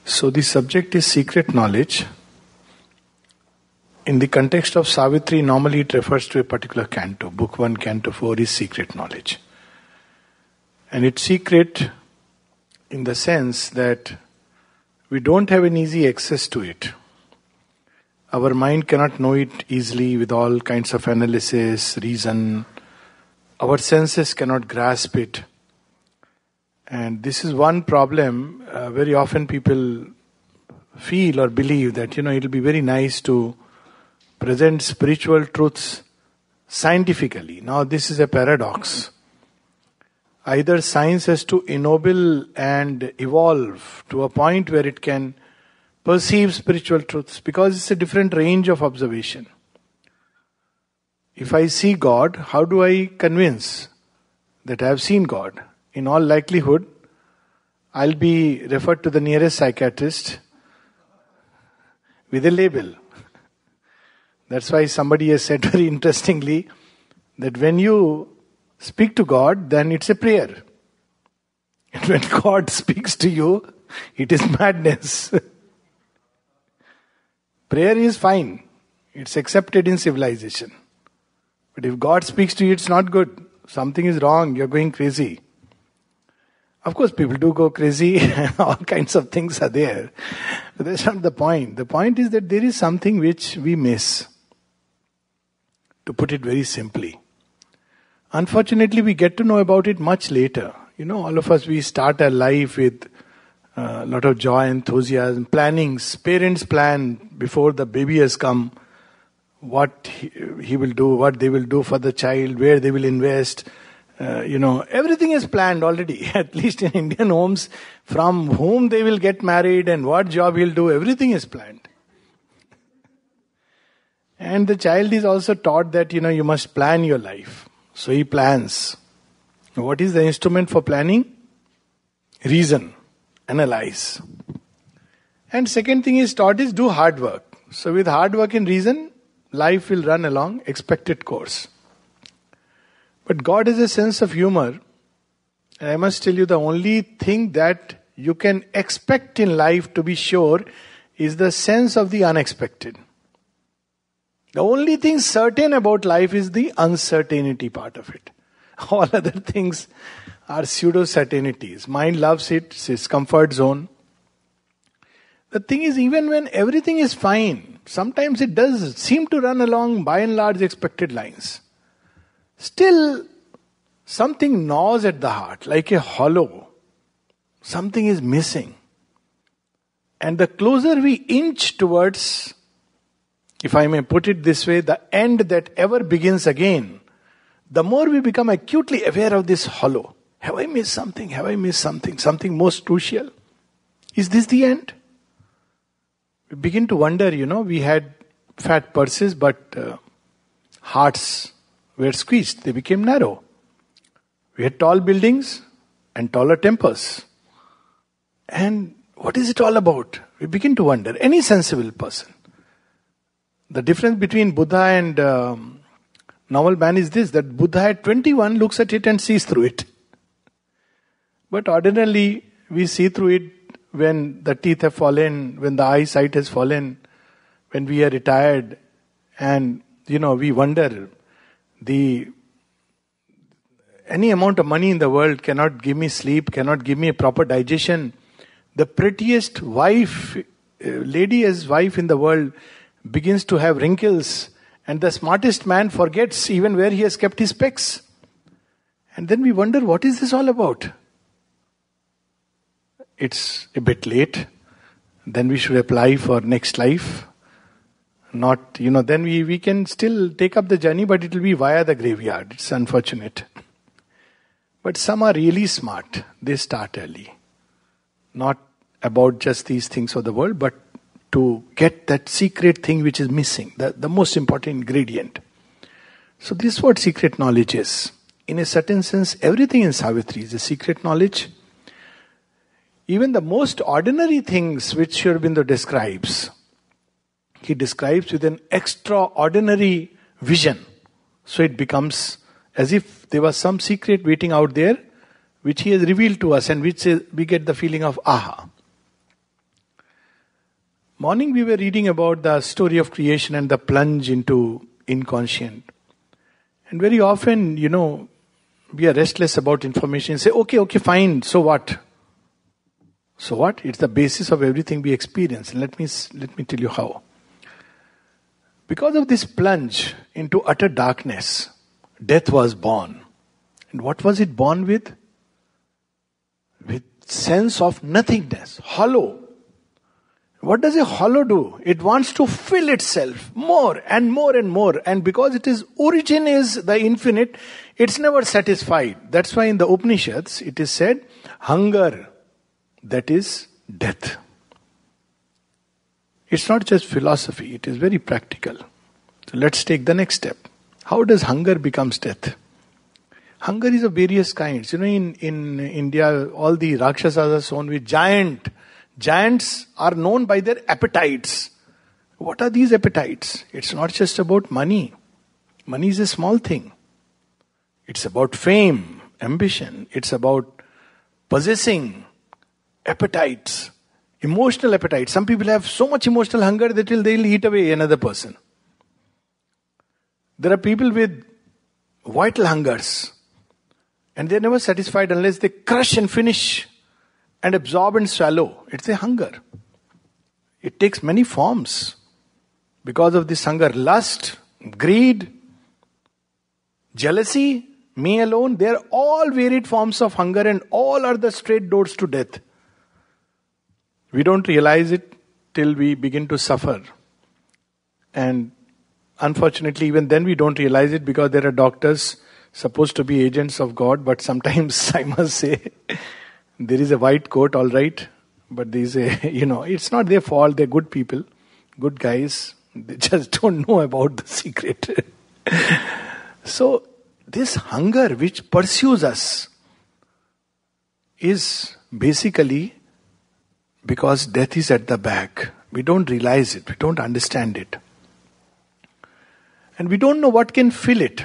So the subject is secret knowledge. In the context of Savitri, normally it refers to a particular canto. Book 1, Canto 4 is secret knowledge. And it's secret in the sense that we don't have an easy access to it. Our mind cannot know it easily with all kinds of analysis, reason. Our senses cannot grasp it. And this is one problem. Very often people feel or believe that, it'll be very nice to present spiritual truths scientifically. Now this is a paradox. Either science has to ennoble and evolve to a point where it can perceive spiritual truths, because it's a different range of observation. If I see God, how do I convince that I have seen God? In all likelihood, I'll be referred to the nearest psychiatrist with a label. That's why somebody has said very interestingly that when you speak to God, then it's a prayer. And when God speaks to you, it is madness. Prayer is fine. It's accepted in civilization. But if God speaks to you, it's not good. Something is wrong. You're going crazy. Of course, people do go crazy. All kinds of things are there. But that's not the point. The point is that there is something which we miss. To put it very simply. Unfortunately, we get to know about it much later. All of us, we start our life with a lot of joy, enthusiasm, plannings. Parents plan before the baby has come what he will do, what they will do for the child, where they will invest. Everything is planned already, at least in Indian homes, from whom they will get married and what job he'll do, everything is planned. And the child is also taught that, you must plan your life. So he plans. What is the instrument for planning? Reason. Analyze. And second thing is taught is do hard work. So with hard work and reason, life will run along expected course. But God has a sense of humor. And I must tell you, the only thing that you can expect in life, to be sure, is the sense of the unexpected. The only thing certain about life is the uncertainty part of it. All other things are pseudo-certainties. Mind loves it, it's its comfort zone. The thing is, even when everything is fine, sometimes it does seem to run along by and large expected lines. Still, something gnaws at the heart, like a hollow. Something is missing. And the closer we inch towards, if I may put it this way, the end that ever begins again, the more we become acutely aware of this hollow. Have I missed something? Have I missed something? Something most crucial? Is this the end? We begin to wonder, we had fat purses, but hearts were squeezed. They became narrow. We had tall buildings and taller tempers. And what is it all about? We begin to wonder. Any sensible person. The difference between Buddha and normal man is this, that Buddha at 21 looks at it and sees through it. But ordinarily, we see through it when the teeth have fallen, when the eyesight has fallen, when we are retired, and, we wonder, any amount of money in the world cannot give me sleep, cannot give me a proper digestion. The prettiest wife, lady as wife in the world, begins to have wrinkles, and the smartest man forgets even where he has kept his specs. And then we wonder, what is this all about? It's a bit late. Then we should apply for next life. Not, then we can still take up the journey, but it will be via the graveyard. It's unfortunate. But some are really smart. They start early. Not about just these things of the world, but to get that secret thing which is missing, the most important ingredient. So this is what secret knowledge is. In a certain sense, everything in Savitri is a secret knowledge. Even the most ordinary things which Sri Aurobindo describes, he describes with an extraordinary vision. So it becomes as if there was some secret waiting out there, which he has revealed to us and which we get the feeling of aha. Morning we were reading about the story of creation and the plunge into inconscient. And very often, we are restless about information. Say, okay, fine, so what? So what? It's the basis of everything we experience. And let me tell you how. Because of this plunge into utter darkness, death was born. And what was it born with? With sense of nothingness, hollow. What does a hollow do? It wants to fill itself more and more and more. And because its origin is the infinite, it's never satisfied. That's why in the Upanishads it is said, hunger, that is death. It's not just philosophy, it is very practical. So let's take the next step. How does hunger becomes death? Hunger is of various kinds. In India, all the Rakshasas are shown with Giants are known by their appetites. What are these appetites? It's not just about money. Money is a small thing. It's about fame, ambition. It's about possessing appetites, emotional appetites. Some people have so much emotional hunger that they'll eat away another person. There are people with vital hungers, and they're never satisfied unless they crush and finish and absorb and swallow. It's a hunger. It takes many forms. Because of this hunger, lust, greed, jealousy, me alone, they are all varied forms of hunger and all are the straight doors to death. We don't realize it till we begin to suffer. And unfortunately, even then we don't realize it because there are doctors supposed to be agents of God, but sometimes I must say, there is a white coat, all right, but there is it's not their fault. They're good people, good guys. They just don't know about the secret. So, this hunger which pursues us is basically because death is at the back. We don't realize it. We don't understand it. And we don't know what can fill it.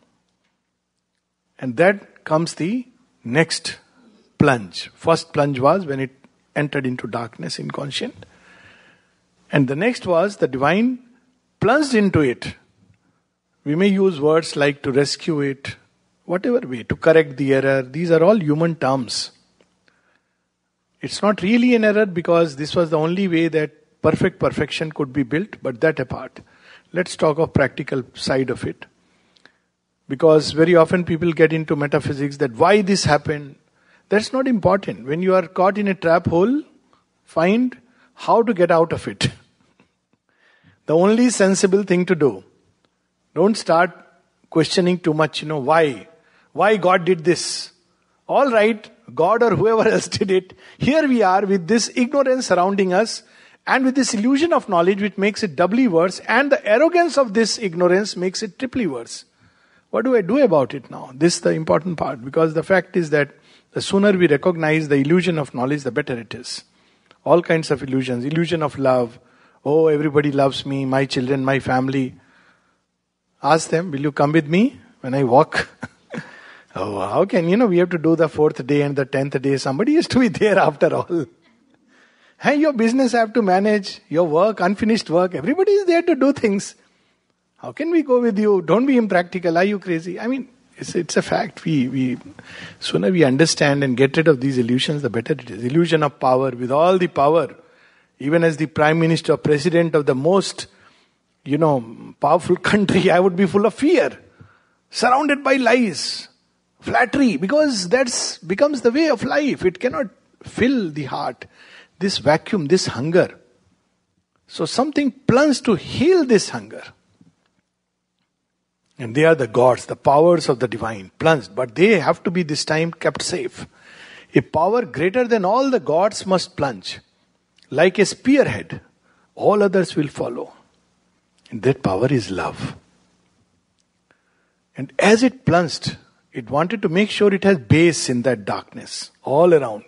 And that comes the next plunge. First plunge was when it entered into darkness, inconscient. And the next was the divine plunged into it. We may use words like to rescue it, whatever way, to correct the error. These are all human terms. It's not really an error because this was the only way that perfection could be built, but that apart. Let's talk of practical side of it. Because very often people get into metaphysics that why this happened. That's not important. When you are caught in a trap hole, find how to get out of it. The only sensible thing to do. Don't start questioning too much, why? Why God did this? All right, God or whoever else did it. Here we are with this ignorance surrounding us and with this illusion of knowledge which makes it doubly worse, and the arrogance of this ignorance makes it triply worse. What do I do about it now? This is the important part, because the fact is that the sooner we recognize the illusion of knowledge, the better it is. All kinds of illusions. Illusion of love. Oh, everybody loves me, my children, my family. Ask them, will you come with me when I walk? Oh, how can, we have to do the 4th day and the 10th day. Somebody has to be there after all. Hey, your business I have to manage, your work, unfinished work. Everybody is there to do things. How can we go with you? Don't be impractical. Are you crazy? I mean, it's a fact. We sooner we understand and get rid of these illusions, the better it is. Illusion of power, with all the power, even as the Prime Minister, President of the most, powerful country, I would be full of fear. Surrounded by lies, flattery, because that becomes the way of life. It cannot fill the heart. This vacuum, this hunger. So something plunges to heal this hunger. And they are the gods, the powers of the divine, plunged. But they have to be this time kept safe. A power greater than all the gods must plunge. Like a spearhead, all others will follow. And that power is love. And as it plunged, it wanted to make sure it has base in that darkness, all around.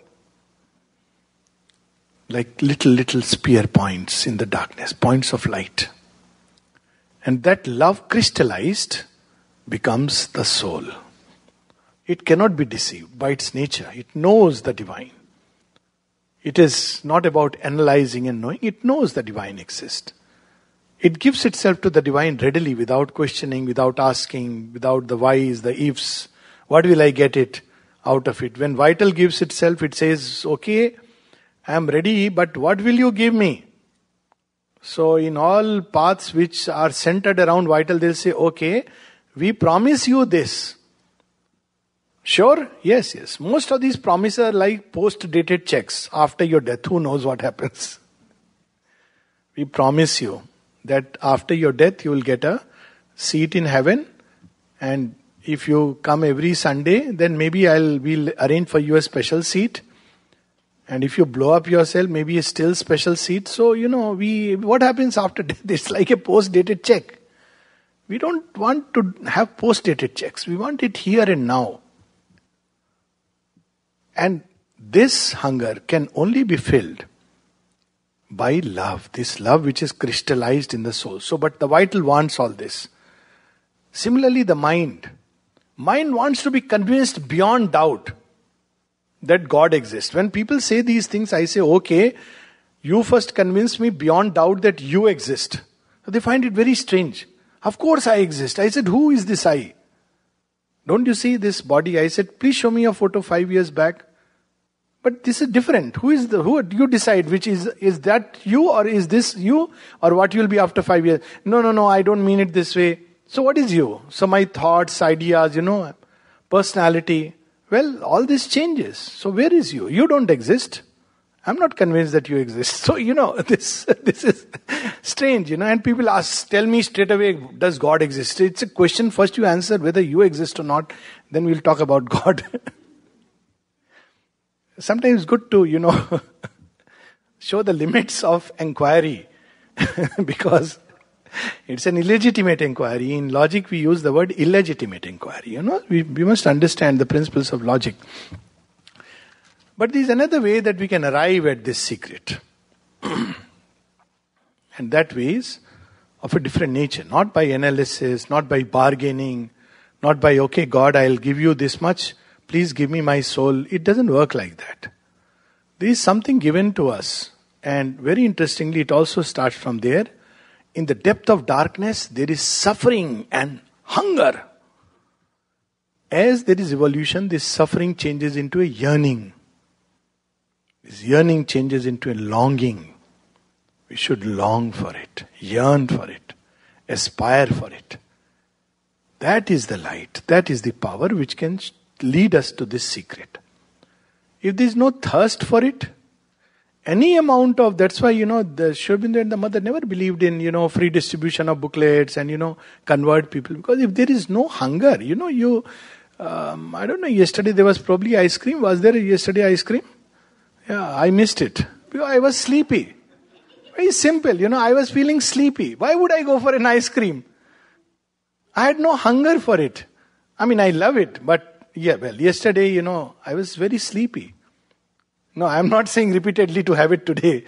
Like little spear points in the darkness, points of light. And that love crystallized becomes the soul. It cannot be deceived by its nature. It knows the divine. It is not about analyzing and knowing. It knows the divine exists. It gives itself to the divine readily, without questioning, without asking, without the whys, the ifs. What will I get it out of it? When vital gives itself, it says, okay, I am ready, but what will you give me? So in all paths which are centered around vital, they'll say, okay, we promise you this. Sure? Yes, yes. Most of these promises are like post-dated checks. After your death, who knows what happens? We promise you that after your death, you will get a seat in heaven, and if you come every Sunday, then maybe we'll arrange for you a special seat. And if you blow up yourself, maybe a still special seat. So, what happens after death? It's like a post-dated check. We don't want to have post-dated checks. We want it here and now. And this hunger can only be filled by love. This love which is crystallized in the soul. So, but the vital wants all this. Similarly, the mind. Mind wants to be convinced beyond doubt that God exists. When people say these things, I say, okay, you first convince me beyond doubt that you exist. So they find it very strange. Of course I exist. I said, who is this I? Don't you see this body? I said, please show me a photo 5 years back. But this is different. Who you decide which is that you, or is this you, or what you will be after 5 years? No, I don't mean it this way. So what is you? So my thoughts, ideas, personality. Well, all this changes. So where is you? You don't exist. I'm not convinced that you exist. So, this is strange, and people tell me straight away, does God exist? It's a question first you answer whether you exist or not, then we'll talk about God. Sometimes it's good to, show the limits of inquiry because it's an illegitimate inquiry. In logic, we use the word illegitimate inquiry. We must understand the principles of logic. But there's another way that we can arrive at this secret. And that way is of a different nature. Not by analysis, not by bargaining, not by, okay, God, I'll give you this much. Please give me my soul. It doesn't work like that. There is something given to us. And very interestingly, it also starts from there. In the depth of darkness, there is suffering and hunger. As there is evolution, this suffering changes into a yearning. This yearning changes into a longing. We should long for it, yearn for it, aspire for it. That is the light, that is the power which can lead us to this secret. If there is no thirst for it, any amount of, that's why, the Aurobindo and the mother never believed in, free distribution of booklets and, convert people. Because if there is no hunger, I don't know, yesterday there was probably ice cream. Was there yesterday ice cream? Yeah, I missed it. Because I was sleepy. Very simple, I was feeling sleepy. Why would I go for an ice cream? I had no hunger for it. I mean, I love it, but yesterday, I was very sleepy. No, I'm not saying repeatedly to have it today.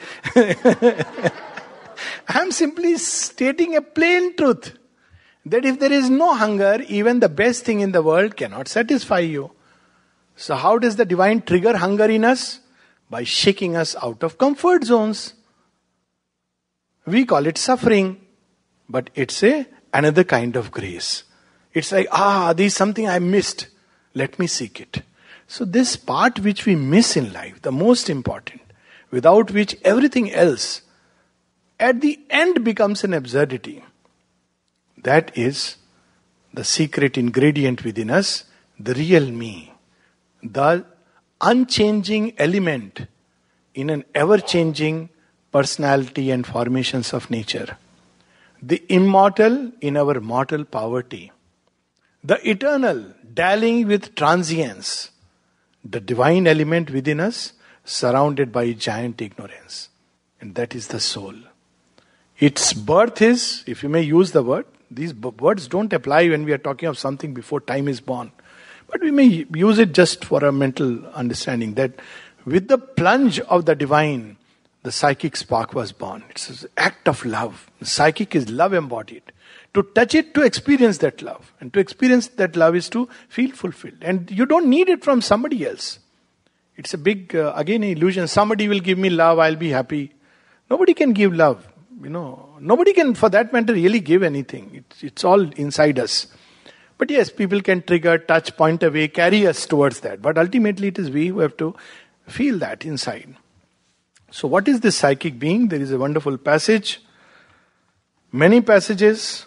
I'm simply stating a plain truth. That if there is no hunger, even the best thing in the world cannot satisfy you. So how does the divine trigger hunger in us? By shaking us out of comfort zones. We call it suffering, but it's another kind of grace. It's like, there's something I missed. Let me seek it. So this part which we miss in life, the most important, without which everything else at the end becomes an absurdity. That is the secret ingredient within us, the real me. The unchanging element in an ever-changing personality and formations of nature. The immortal in our mortal poverty. The eternal dallying with transience. The divine element within us surrounded by giant ignorance. And that is the soul. Its birth is, if you may use the word, these words don't apply when we are talking of something before time is born. But we may use it just for a mental understanding that with the plunge of the divine, the psychic spark was born. It's an act of love. The psychic is love embodied. To touch it, to experience that love. And to experience that love is to feel fulfilled. And you don't need it from somebody else. It's a big, again, illusion. Somebody will give me love, I'll be happy. Nobody can give love. Nobody can, for that matter, really give anything. It's all inside us. But yes, people can trigger, touch, point away, carry us towards that. But ultimately it is we who have to feel that inside. So what is this psychic being? There is a wonderful passage. Many passages.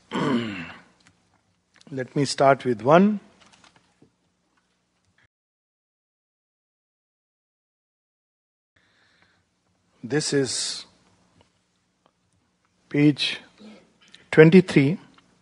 Let me start with one. This is page 23,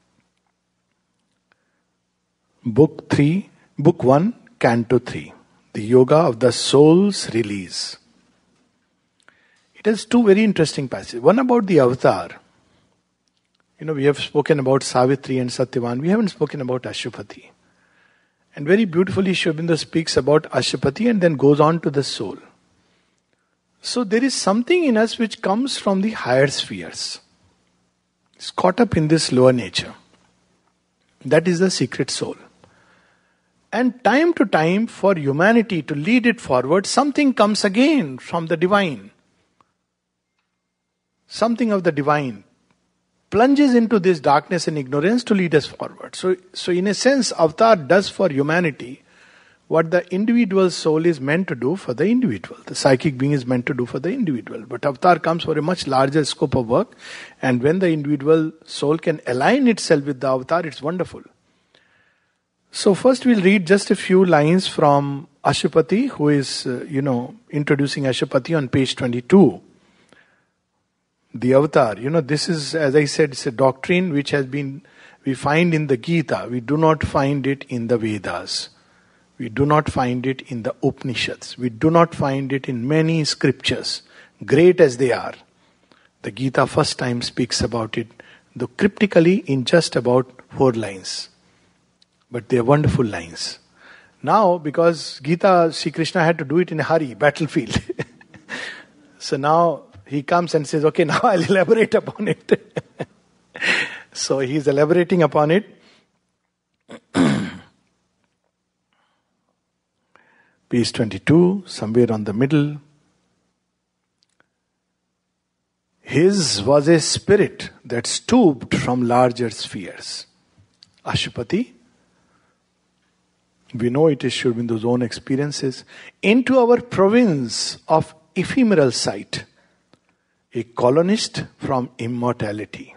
book 1, canto 3. The Yoga of the Soul's Release. It has two very interesting passages. One about the avatar. We have spoken about Savitri and Satyavan. We haven't spoken about Ashupati. And very beautifully Aurobindo speaks about Ashupati and then goes on to the soul. So there is something in us which comes from the higher spheres. It's caught up in this lower nature. That is the secret soul. And time to time, for humanity to lead it forward, something comes again from the divine. Something of the divine plunges into this darkness and ignorance to lead us forward. So in a sense, avatar does for humanity what the individual soul is meant to do for the individual. The psychic being is meant to do for the individual. But avatar comes for a much larger scope of work. And when the individual soul can align itself with the avatar, it's wonderful. So first we'll read just a few lines from Ashupati, who is, introducing Ashupati on page 22. The avatar, this is, as I said, it's a doctrine which we find in the Gita. We do not find it in the Vedas. We do not find it in the Upanishads. We do not find it in many scriptures, great as they are. The Gita first time speaks about it, though cryptically in just about 4 lines. But they are wonderful lines. Now, because Gita, Sri Krishna had to do it in a hurry, battlefield. So now he comes and says, okay, now I'll elaborate upon it. So he's elaborating upon it. Page 22, somewhere on the middle. His was a spirit that stooped from larger spheres. Ashupati, we know it is Aurobindo's own experiences, into our province of ephemeral sight, a colonist from immortality.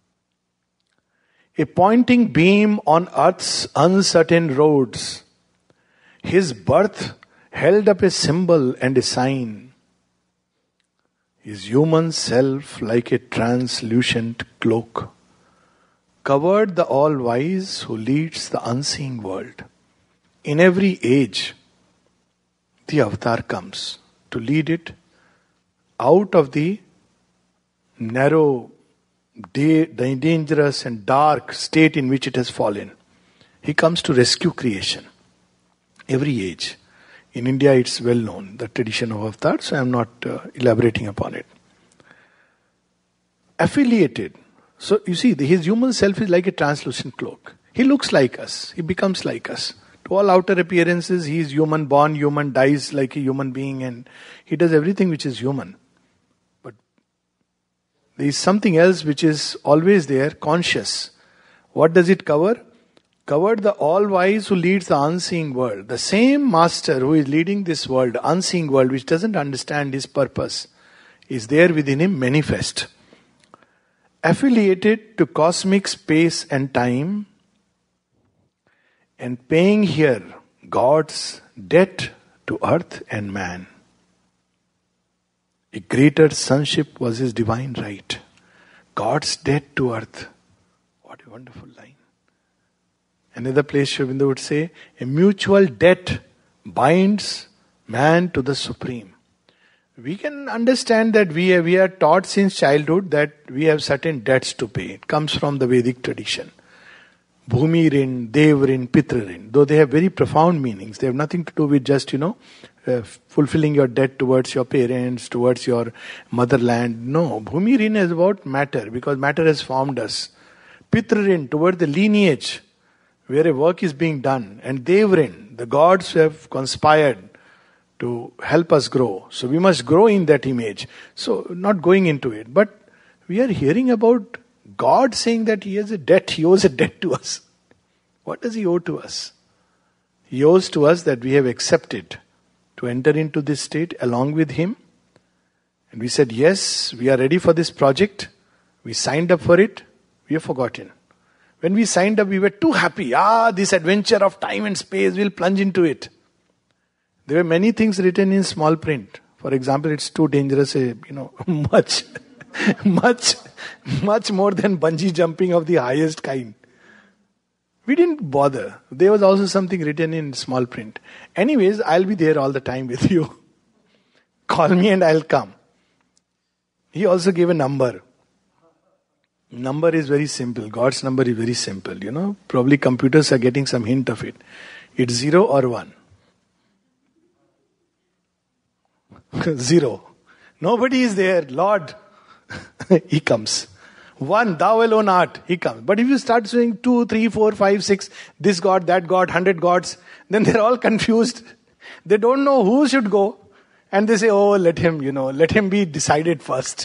A pointing beam on earth's uncertain roads, his birth held up a symbol and a sign. His human self, like a translucent cloak, covered the all-wise who leads the unseen world. In every age, the avatar comes to lead it out of the narrow, dangerous and dark state in which it has fallen. He comes to rescue creation. Every age. In India it's well known, the tradition of avatar, so I am not elaborating upon it. Affiliated. So you see, his human self is like a translucent cloak. He looks like us. He becomes like us. To all outer appearances, he is human, born human, dies like a human being, and he does everything which is human. But there is something else which is always there, conscious. What does it cover? Covered the all-wise who leads the unseen world. The same master who is leading this world, unseen world, which doesn't understand his purpose, is there within him manifest. Affiliated to cosmic space and time, and paying here God's debt to earth and man. A greater sonship was his divine right. God's debt to earth. What a wonderful line. Another place Aurobindo would say, a mutual debt binds man to the Supreme. We can understand that we are taught since childhood that we have certain debts to pay. It comes from the Vedic tradition. Bhumi rin, Dev rin, Pitra rin. Though they have very profound meanings. They have nothing to do with just, fulfilling your debt towards your parents, towards your motherland. No, Bhumi rin is about matter, because matter has formed us. Pitra rin, toward the lineage where a work is being done. And Dev rin, the gods who have conspired to help us grow. So we must grow in that image. So not going into it. But we are hearing about God saying that He has a debt. He owes a debt to us. What does He owe to us? He owes to us that we have accepted to enter into this state along with Him. And we said, yes, we are ready for this project. We signed up for it. We have forgotten. When we signed up, we were too happy. This adventure of time and space, we'll plunge into it. There were many things written in small print. For example, it's too dangerous, much more than bungee jumping of the highest kind. We didn't bother. There was also something written in small print. Anyways, I'll be there all the time with you. Call me and I'll come. He also gave a number. Number is very simple. God's number is very simple. Probably computers are getting some hint of it. It's 0 or 1. 0. Nobody is there. Lord, He comes. 1, thou alone art, He comes. But if you start saying 2, 3, 4, 5, 6, this God, that God, 100 gods, then they're all confused. They don't know who should go. And they say, let him be decided first.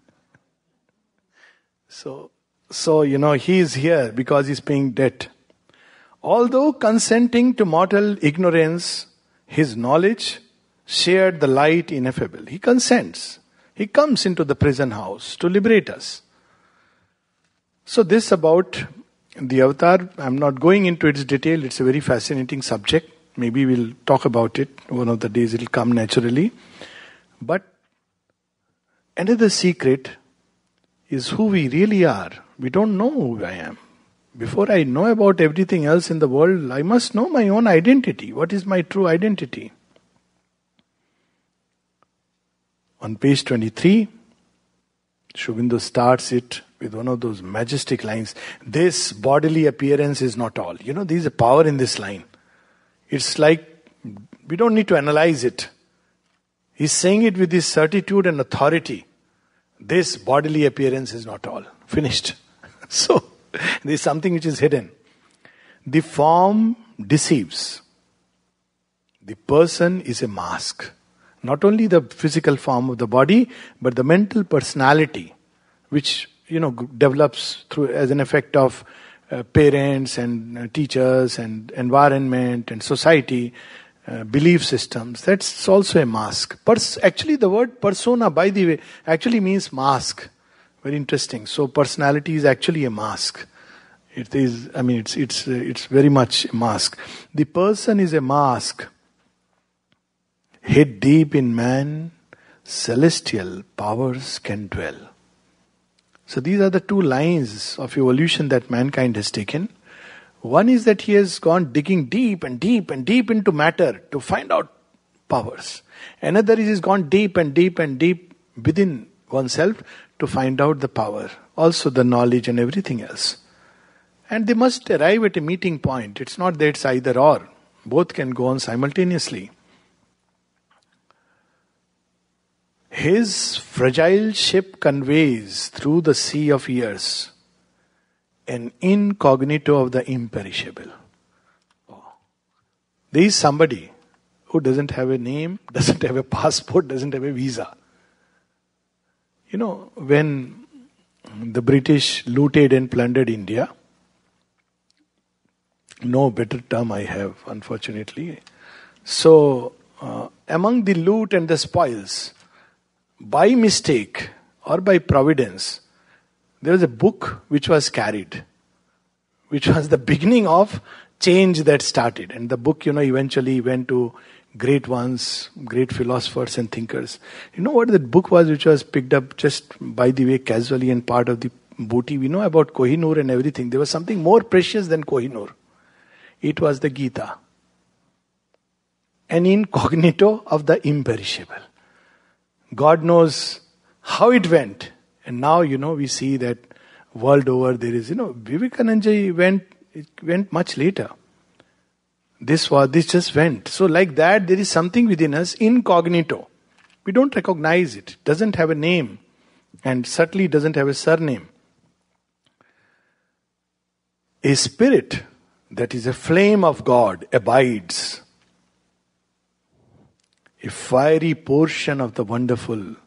So He is here because He's paying debt. Although consenting to mortal ignorance, His knowledge shared the light ineffable. He consents. He comes into the prison house to liberate us. So this about the avatar, I'm not going into its detail. It's a very fascinating subject. Maybe we'll talk about it. One of the days it'll come naturally. But another secret is who we really are. We don't know who I am. Before I know about everything else in the world, I must know my own identity. What is my true identity? On page 23, Aurobindo starts it with one of those majestic lines. This bodily appearance is not all. There is a power in this line. It's like, we don't need to analyze it. He's saying it with this certitude and authority. This bodily appearance is not all. Finished. So, there's something which is hidden. The form deceives. The person is a mask. Not only the physical form of the body, but the mental personality, which, develops through as an effect of parents and teachers and environment and society, belief systems. That's also a mask. Actually, the word persona, by the way, actually means mask. Very interesting. So personality is actually a mask. It is. It's very much a mask. The person is a mask. Hid deep in man, celestial powers can dwell. So these are the two lines of evolution that mankind has taken. One is that he has gone digging deep and deep and deep into matter to find out powers. Another is he's gone deep and deep and deep within oneself to find out the power. Also the knowledge and everything else. And they must arrive at a meeting point. It's not that it's either or. Both can go on simultaneously. His fragile ship conveys through the sea of years an incognito of the imperishable. There is somebody who doesn't have a name, doesn't have a passport, doesn't have a visa. When the British looted and plundered India, no better term I have, unfortunately. So, among the loot and the spoils, by mistake or by providence, there was a book which was carried, which was the beginning of change that started. And the book, eventually went to great ones, great philosophers and thinkers. You know what that book was which was picked up just by the way casually and part of the booty? We know about Kohinoor and everything. There was something more precious than Kohinoor. It was the Gita. An incognito of the imperishable. God knows how it went. And now, we see that world over there is, Vivekananda went much later. This just went. So like that, there is something within us, incognito. We don't recognize it. It doesn't have a name. And certainly doesn't have a surname. A spirit that is a flame of God abides. a fiery portion of the wonderful,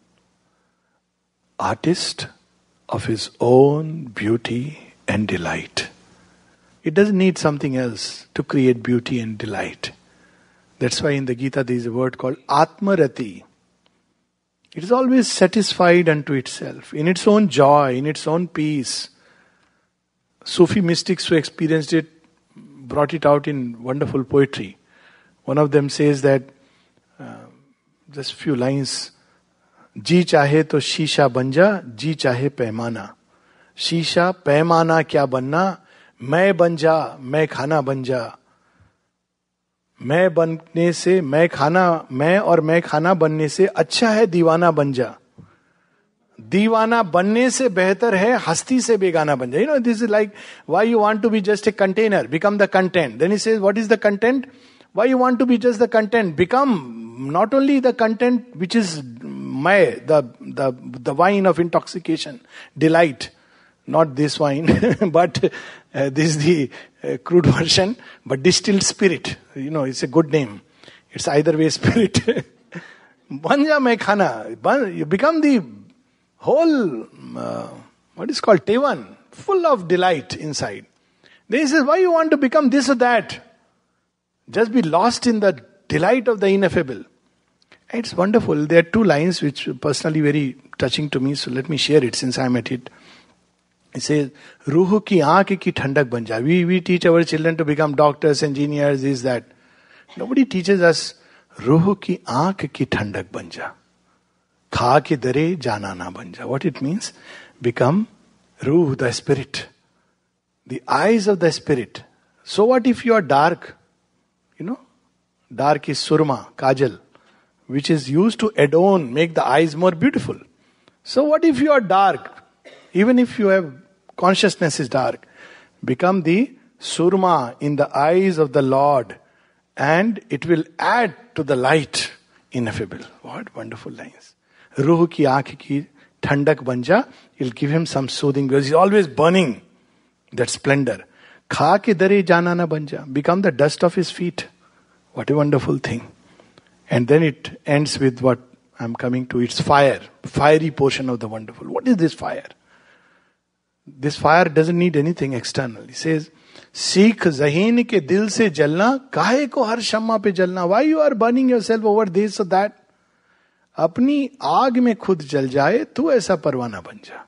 artist of his own beauty and delight. It doesn't need something else to create beauty and delight. That's why in the Gita there is a word called Atmarati. It is always satisfied unto itself, in its own joy, in its own peace. Sufi mystics who experienced it brought it out in wonderful poetry. One of them says that, just few lines, जी चाहे तो शीशा बन जा, जी चाहे पैमाना. शीशा पैमाना क्या बनना, मैं बन जा, मैं खाना बन जा. मैं बनने से मैं खाना, मैं और मैं खाना बनने से अच्छा है दीवाना बन जा. दीवाना बनने से बेहतर है हस्ती से बेगाना बन जा. This is like why you want to be just a container, become the content. Then he says, what is the content? Why you want to be just the content? Become not only the content which is the wine of intoxication, delight. Not this wine, but this is the crude version, but distilled spirit. It's a good name. It's either way spirit. Banja mein khana. You become the whole, what is called Tevan, full of delight inside. Then he says, why you want to become this or that? Just be lost in the delight of the ineffable. It's wonderful. There are two lines which are personally very touching to me, so let me share it since I'm at it. It says, Ruhu ki aankh ki thandak ban ja. We teach our children to become doctors, engineers, this, that. Nobody teaches us, Ruhu ki aankh ki thandak ban ja. Kha ke dare jana na ban ja. What it means? Become Ruh, the spirit. The eyes of the spirit. So what if you are dark? Dark is surma, kajal, which is used to adorn, make the eyes more beautiful. So what if you are dark? Even if you have consciousness is dark, become the surma in the eyes of the Lord, and it will add to the light ineffable. What wonderful lines. Ruh ki aankh ki thandak banja. He'll give him some soothing because he's always burning that splendor. Kha ke dare jana na banja. Become the dust of his feet. What a wonderful thing. And then it ends with what I'm coming to. It's fire. Fiery portion of the wonderful. What is this fire? This fire doesn't need anything external. He says, Sikh zahin ke dil se jalna, kahe ko har shamma pe jalna. Why you are burning yourself over this or that? अपनी आग में खुद जल जाए तू ऐसा परवाना बन जा.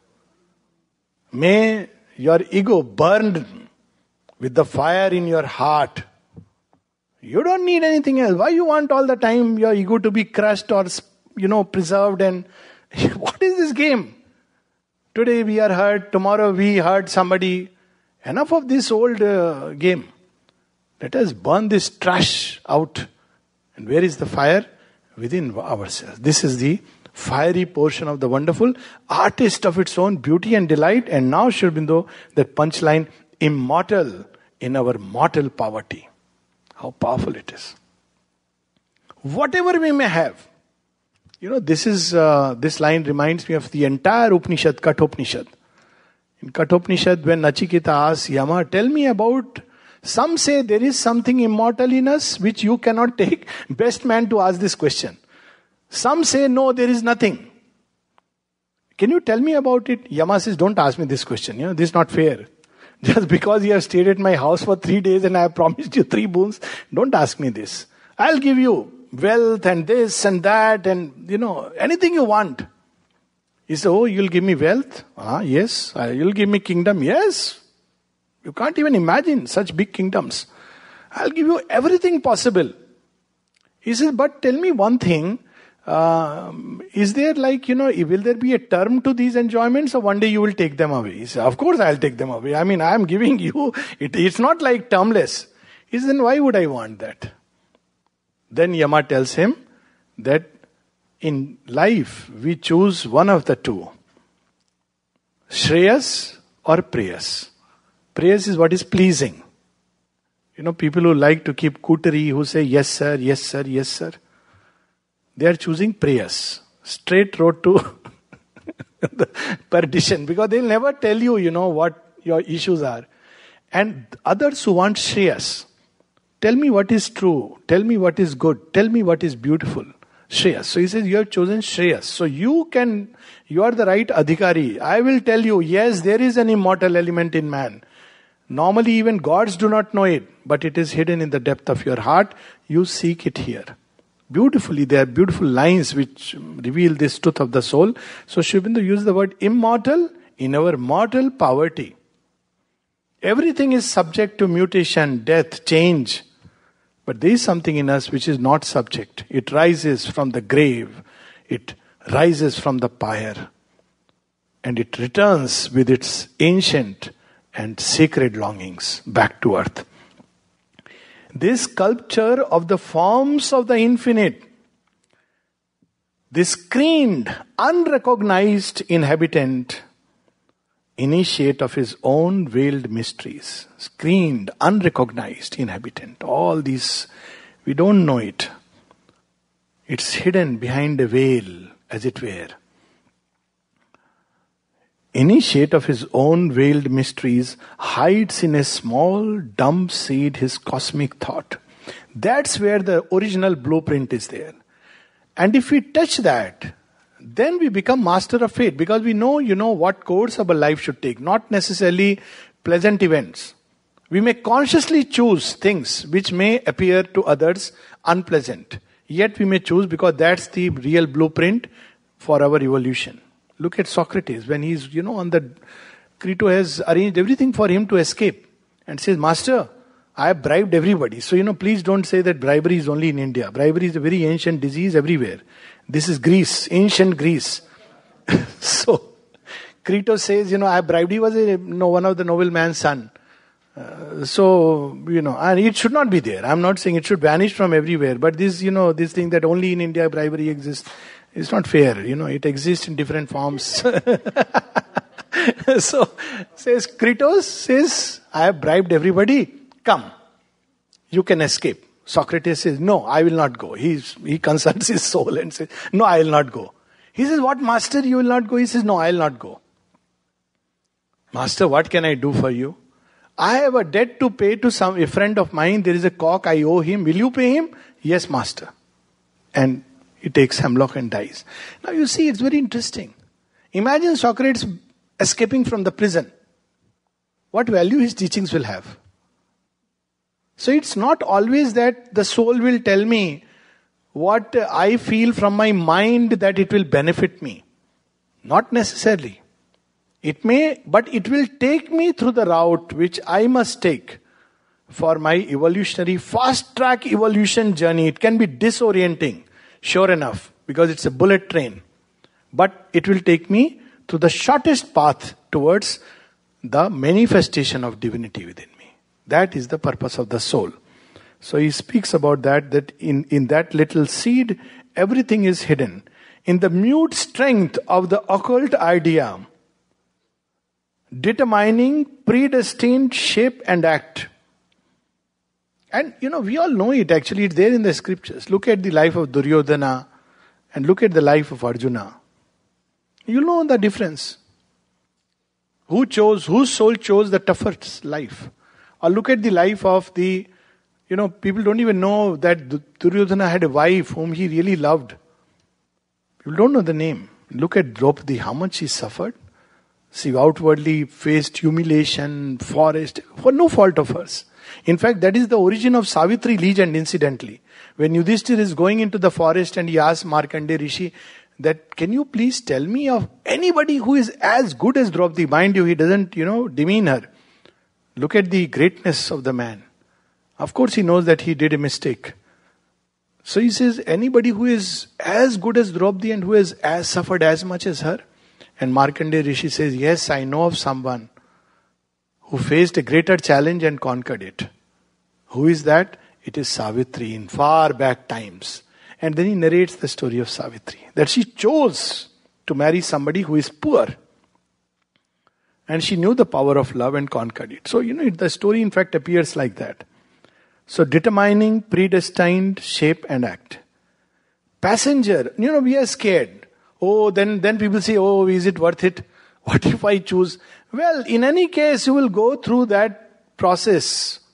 May your ego burn with the fire in your heart. You don't need anything else. Why you want all the time your ego to be crushed or preserved? And what is this game? Today we are hurt, tomorrow we hurt somebody. Enough of this old game. Let us burn this trash out. And where is the fire? Within ourselves. This is the fiery portion of the wonderful, artist of its own beauty and delight. And now, Aurobindo, that punchline, immortal in our mortal poverty. How powerful it is. Whatever we may have. This line reminds me of the entire Upanishad, Kathopanishad. In Kathopanishad, when Nachiketa asks Yama, tell me about, some say there is something immortal in us which you cannot take. Best man to ask this question. Some say no, there is nothing. Can you tell me about it? Yama says, don't ask me this question. This is not fair. Just because you have stayed at my house for 3 days and I have promised you 3 boons, don't ask me this. I'll give you wealth and this and that and, anything you want. He said, oh, you'll give me wealth? Yes. You'll give me kingdom? Yes. You can't even imagine such big kingdoms. I'll give you everything possible. He says, but tell me one thing. Is there will there be a term to these enjoyments or one day you will take them away? He says, of course I'll take them away. I am giving you, it's not like termless. He says, then why would I want that? Then Yama tells him that in life we choose one of the two. Shreyas or Preyas. Prayers is what is pleasing. People who like to keep cootery, who say yes sir, yes sir, yes sir. They are choosing prayers. Straight road to the perdition. Because they'll never tell you, what your issues are. And others who want Shreyas. Tell me what is true. Tell me what is good. Tell me what is beautiful. Shreyas. So he says, you have chosen Shreyas. So you are the right adhikari. I will tell you, yes, there is an immortal element in man. Normally even gods do not know it, but it is hidden in the depth of your heart. You seek it here. Beautifully, there are beautiful lines which reveal this truth of the soul. So Aurobindo used the word immortal in our mortal poverty. Everything is subject to mutation, death, change. But there is something in us which is not subject. It rises from the grave. It rises from the pyre. And it returns with its ancient and sacred longings back to earth. This sculpture of the forms of the infinite, this screened, unrecognized inhabitant, initiate of his own veiled mysteries. Screened, unrecognized inhabitant. All these, we don't know it. It's hidden behind a veil, as it were. Initiate of his own veiled mysteries, hides in a small, dumb seed his cosmic thought. That's where the original blueprint is there. And if we touch that, then we become master of fate, because we know, what course our life should take, not necessarily pleasant events. We may consciously choose things which may appear to others unpleasant. Yet we may choose because that's the real blueprint for our evolution. Look at Socrates, when he's, on the Crito has arranged everything for him to escape. And says, Master, I have bribed everybody. So, please don't say that bribery is only in India. Bribery is a very ancient disease everywhere. This is Greece, ancient Greece. So, Crito says, I have bribed. He was one of the nobleman's son. And it should not be there. I'm not saying it should vanish from everywhere. But this thing that only in India bribery exists, it's not fair. It exists in different forms. So, Crito says, I have bribed everybody. Come, you can escape. Socrates says, no, I will not go. He consults his soul and says, no, I will not go. He says, what, Master, you will not go? He says, no, I will not go. Master, what can I do for you? I have a debt to pay to a friend of mine. There is a cock I owe him. Will you pay him? Yes, Master. And he takes hemlock and dies. Now you see, it's very interesting. Imagine Socrates escaping from the prison. What value his teachings will have. So it's not always that the soul will tell me what I feel from my mind that it will benefit me. Not necessarily. It may, but it will take me through the route which I must take for my evolutionary, fast-track evolution journey. It can be disorienting, sure enough, because it's a bullet train. But it will take me to the shortest path towards the manifestation of divinity within me. That is the purpose of the soul. So he speaks about that in that little seed, everything is hidden. In the mute strength of the occult idea, determining predestined shape and act. And we all know it actually, it's there in the scriptures. Look at the life of Duryodhana and look at the life of Arjuna. You know the difference. Whose soul chose the toughest life? Or look at the life of people don't even know that Duryodhana had a wife whom he really loved. People don't know the name. Look at Draupadi, how much she suffered. She outwardly faced humiliation, forest, for no fault of hers. In fact, that is the origin of Savitri legend, incidentally. When Yudhishthir is going into the forest and he asks Markandeya Rishi that, can you please tell me of anybody who is as good as Draupadi? Mind you, he doesn't, demean her. Look at the greatness of the man. Of course, he knows that he did a mistake. So he says, anybody who is as good as Draupadi and who has suffered as much as her? And Markandeya Rishi says, yes, I know of someone who faced a greater challenge and conquered it. Who is that? It is Savitri in far back times. And then he narrates the story of Savitri. That she chose to marry somebody who is poor. And she knew the power of love and conquered it. So, the story in fact appears like that. So, determining predestined shape and act. Passenger, we are scared. Oh, then people say, oh, is it worth it? What if I choose? Well, in any case, you will go through that process.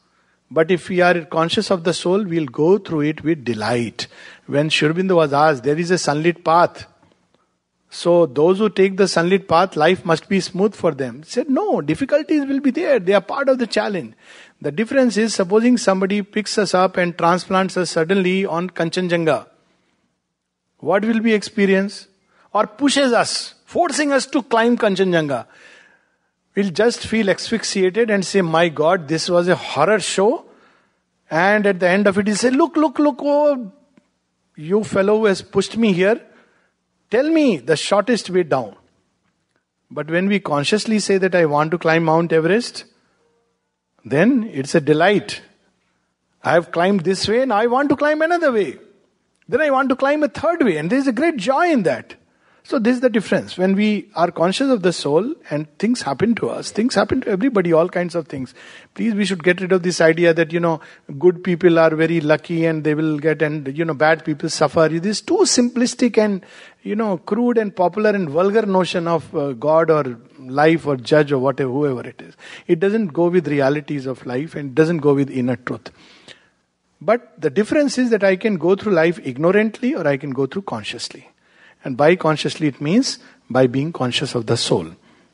But if we are conscious of the soul, we'll go through it with delight. When Aurobindo was asked, there is a sunlit path. So those who take the sunlit path, life must be smooth for them. He said, no, difficulties will be there. They are part of the challenge. The difference is, supposing somebody picks us up and transplants us suddenly on Kanchenjunga. What will we experience? Or pushes us, forcing us to climb Kanchenjunga. We'll just feel asphyxiated and say, my God, this was a horror show. And at the end of it, he say, look, oh, you fellow who has pushed me here, tell me the shortest way down. But when we consciously say that I want to climb Mount Everest, then it's a delight. I have climbed this way, now I want to climb another way. Then I want to climb a third way, and there is a great joy in that. So this is the difference. When we are conscious of the soul and things happen to us, things happen to everybody, all kinds of things. Please, we should get rid of this idea that, good people are very lucky and they will get, and, bad people suffer. This too simplistic and, crude and popular and vulgar notion of God or life or judge or whatever, whoever it is. It doesn't go with realities of life and doesn't go with inner truth. But the difference is that I can go through life ignorantly or I can go through consciously. And by consciously it means by being conscious of the soul.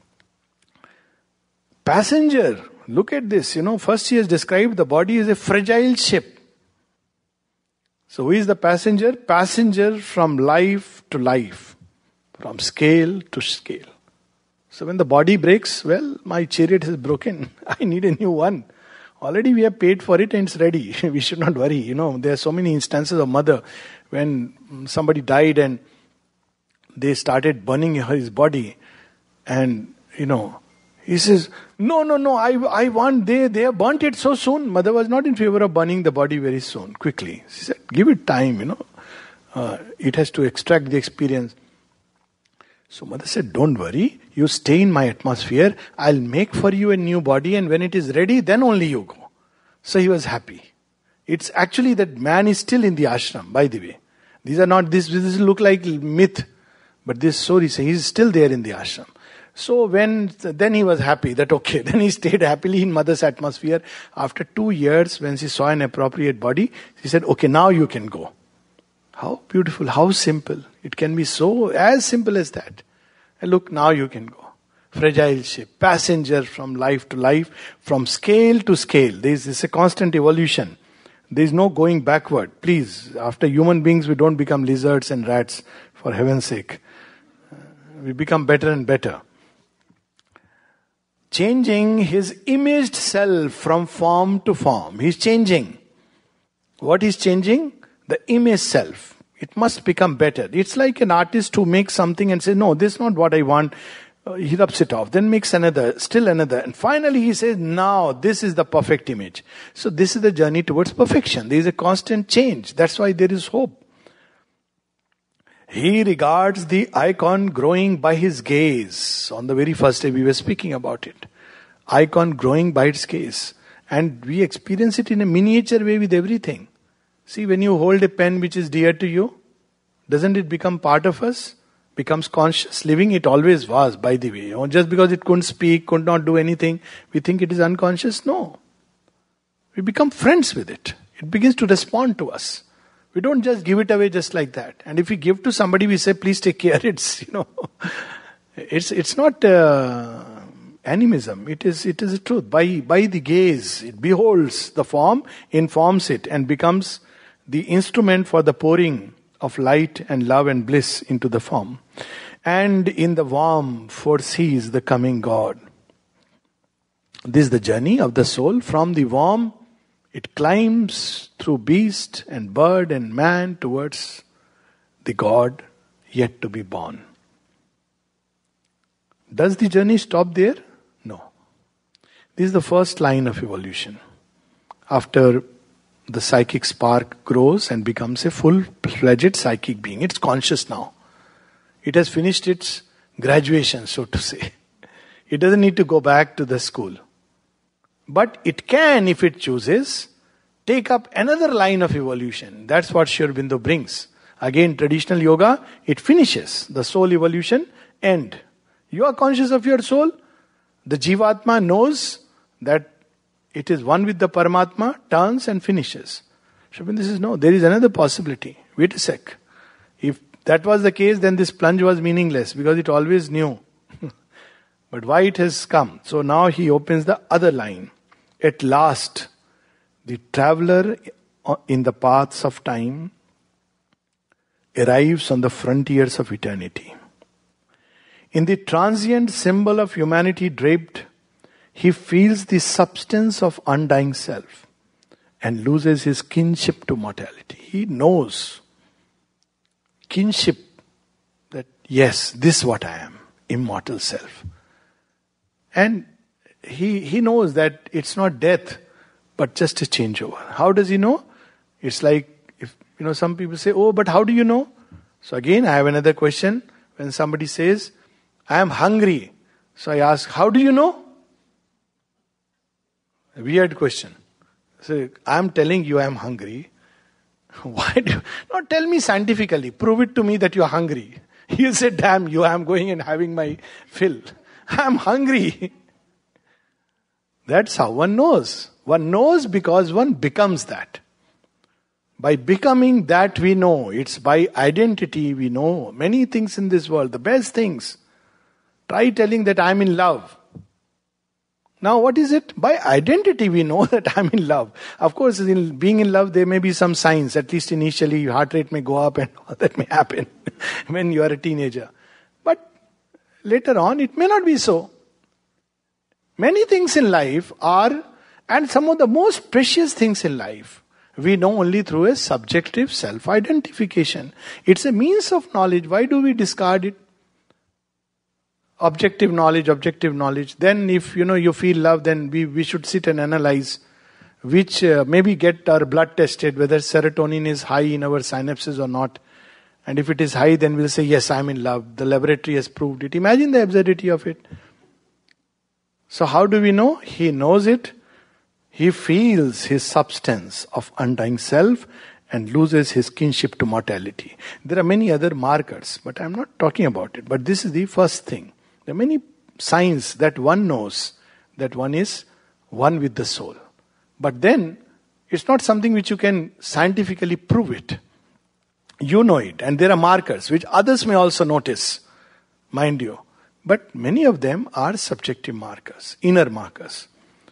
Passenger, look at this. First he has described the body as a fragile ship. So who is the passenger? Passenger from life to life. From scale to scale. So when the body breaks, well, my chariot has broken. I need a new one. Already we have paid for it and it's ready. We should not worry. There are so many instances of mother when somebody died and they started burning his body, and he says, no, I want, they have burnt it so soon. Mother was not in favor of burning the body very soon, quickly. She said, give it time, it has to extract the experience. So mother said, don't worry, you stay in my atmosphere, I'll make for you a new body, and when it is ready, then only you go. So he was happy. It's actually that man is still in the ashram, by the way. These are not, this look like myth. But this story says he's still there in the ashram. So then he was happy that okay, then he stayed happily in mother's atmosphere. After 2 years, when she saw an appropriate body, she said, okay, now you can go. How beautiful, how simple. It can be so, as simple as that. And look, now you can go. Fragile ship, passenger from life to life, from scale to scale. This is a constant evolution. There is no going backward. Please, after human beings, we don't become lizards and rats, for heaven's sake. We become better and better. Changing his imaged self from form to form. He's changing. What is changing? The image self. It must become better. It's like an artist who makes something and says, no, this is not what I want. He rubs it off, then makes another, still another. And finally he says, now this is the perfect image. So this is the journey towards perfection. There is a constant change. That's why there is hope. He regards the icon growing by his gaze. On the very first day we were speaking about it. Icon growing by its gaze. And we experience it in a miniature way with everything. See, when you hold a pen which is dear to you, doesn't it become part of us? Becomes conscious living? It always was, by the way. Just because it couldn't speak, could not do anything, we think it is unconscious? No. We become friends with it. It begins to respond to us. We don't just give it away just like that. And if we give to somebody, we say, please take care. It's not animism. It is a truth. By the gaze, it beholds the form, informs it, and becomes the instrument for the pouring of light and love and bliss into the form. And in the warm foresees the coming God. This is the journey of the soul. From the warm, it climbs through beast and bird and man towards the God yet to be born. Does the journey stop there? No. This is the first line of evolution. After the psychic spark grows and becomes a full-fledged psychic being. It's conscious now. It has finished its graduation, so to say. It doesn't need to go back to the school. But it can, if it chooses, take up another line of evolution. That's what Aurobindo brings. Again, traditional yoga, it finishes. The soul evolution, end. You are conscious of your soul. The Jivatma knows that It is one with the Paramatma, turns and finishes. Aurobindo says, no, there is another possibility. Wait a sec. If that was the case, then this plunge was meaningless because it always knew. But why it has come? So now he opens the other line. At last, the traveler in the paths of time arrives on the frontiers of eternity. In the transient symbol of humanity draped, he feels the substance of undying self and loses his kinship to mortality. He knows kinship, that yes, this is what I am, immortal self. And he knows that it's not death, but just a changeover. How does he know? It's like, if some people say, oh, but how do you know? So again, I have another question. When somebody says, I am hungry. So I ask, how do you know? A weird question. So I am telling you I am hungry. Why do you not tell me scientifically? Prove it to me that you are hungry. You say, damn you, I am going and having my fill. I am hungry. That's how one knows. One knows because one becomes that. By becoming that we know. It's by identity we know many things in this world, the best things. Try telling that I'm in love. Now what is it? By identity we know that I'm in love. Of course, in being in love there may be some signs. At least initially your heart rate may go up and all that may happen when you are a teenager. But later on it may not be so. Many things in life are, and some of the most precious things in life, we know only through a subjective self-identification. It's a means of knowledge. Why do we discard it? Objective knowledge. Then if you feel love, then we should sit and analyze, which maybe get our blood tested, whether serotonin is high in our synapses or not. And if it is high, then we'll say, yes, I'm in love. The laboratory has proved it. Imagine the absurdity of it. So how do we know? He knows it. He feels his substance of undying self and loses his kinship to mortality. There are many other markers, but I'm not talking about it. But this is the first thing. There are many signs that one knows that one is one with the soul. But then, it's not something which you can scientifically prove it. You know it, and there are markers which others may also notice, mind you. But many of them are subjective markers, inner markers.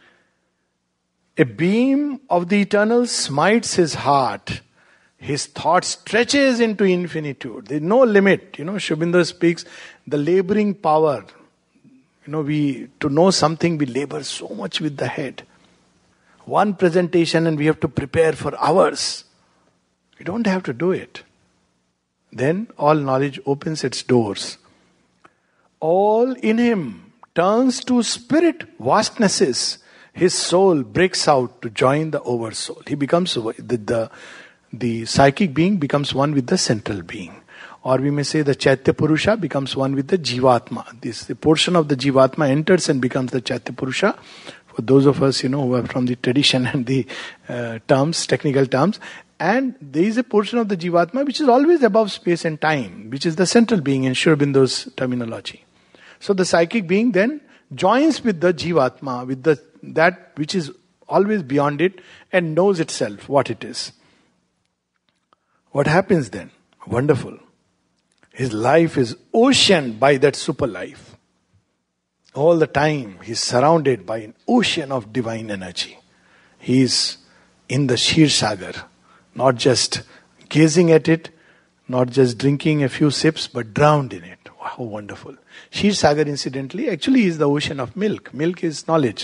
A beam of the eternal smites his heart. His thought stretches into infinitude. There is no limit. Aurobindo speaks, the laboring power. To know something, we labor so much with the head. One presentation and we have to prepare for hours. We don't have to do it. Then all knowledge opens its doors. All in him turns to spirit vastnesses. His soul breaks out to join the oversoul. He becomes the psychic being becomes one with the central being. Or we may say the Chaitya Purusha becomes one with the Jivatma. The portion of the Jivatma enters and becomes the Chaitya Purusha. For those of us, who are from the tradition and the technical terms. And there is a portion of the Jivatma which is always above space and time, which is the central being in Aurobindo's terminology. So the psychic being then joins with the Jivatma, with that which is always beyond it and knows itself what it is. What happens then? Wonderful. His life is oceaned by that super life. All the time he is surrounded by an ocean of divine energy. He is in the Shir Sagar, not just gazing at it, not just drinking a few sips, but drowned in it. Wow, how wonderful. Shir Sagar, incidentally, actually is the ocean of milk. Milk is knowledge.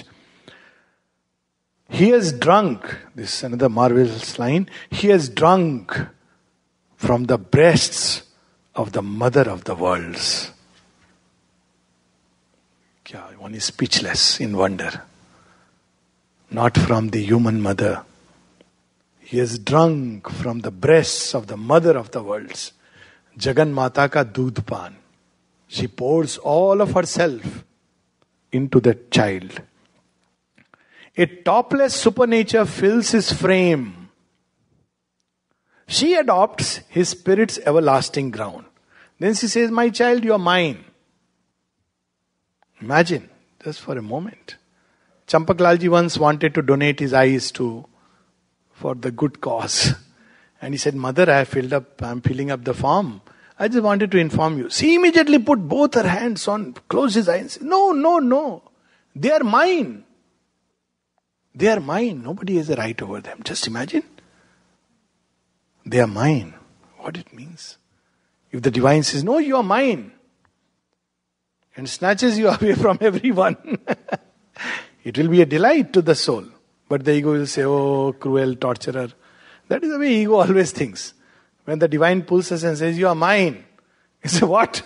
He has drunk, this is another marvelous line, he has drunk from the breasts of the mother of the worlds. One is speechless in wonder. Not from the human mother. He has drunk from the breasts of the mother of the worlds. Jagan Mata ka doodh pan. She pours all of herself into that child. A topless supernature fills his frame. She adopts his spirit's everlasting ground. Then she says, my child, you are mine. Imagine, just for a moment. Champaklalji once wanted to donate his eyes for the good cause. And he said, Mother, I'm filling up the form. I just wanted to inform you. She immediately put both her hands on, closed his eyes and said, No. They are mine. They are mine. Nobody has a right over them. Just imagine. They are mine. What it means. If the divine says, no, you are mine, and snatches you away from everyone, it will be a delight to the soul. But the ego will say, oh, cruel torturer. That is the way ego always thinks. When the divine pulls us and says, you are mine. You say, what?